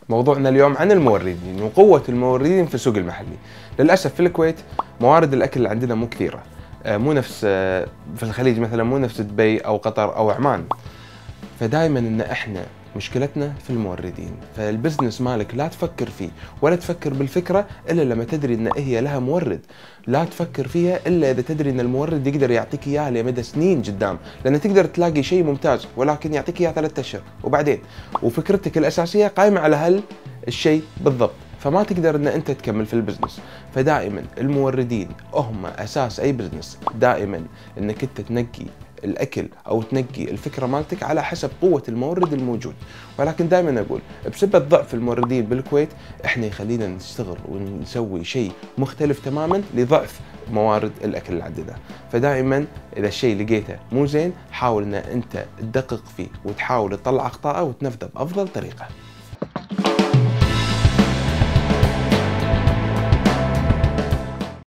موضوعنا اليوم عن الموردين وقوة الموردين في السوق المحلي. للأسف في الكويت موارد الأكل اللي عندنا مو كثيرة، مو نفس في الخليج مثلا، مو نفس دبي أو قطر أو عمان. فدائما إن إحنا مشكلتنا في الموردين. فالبزنس مالك لا تفكر فيه ولا تفكر بالفكرة إلا لما تدري إن هي لها مورد. لا تفكر فيها إلا إذا تدري إن المورد يقدر يعطيك إياها لمدى سنين قدام، لأن تقدر تلاقي شيء ممتاز ولكن يعطيك إياه 3 أشهر وبعدين، وفكرتك الأساسية قائمة على هالشيء بالضبط، فما تقدر إن أنت تكمل في البزنس. فدائما الموردين هم أساس أي بزنس. دائما إنك أنت تنقي الاكل او تنقي الفكره مالتك على حسب قوه المورد الموجود. ولكن دائما اقول بسبب ضعف الموردين بالكويت احنا يخلينا نشتغل ونسوي شيء مختلف تماما لضعف موارد الاكل اللي عندنا. فدائما اذا الشيء لقيته مو زين حاول ان انت تدقق فيه وتحاول تطلع اخطائه وتنفذه بافضل طريقه.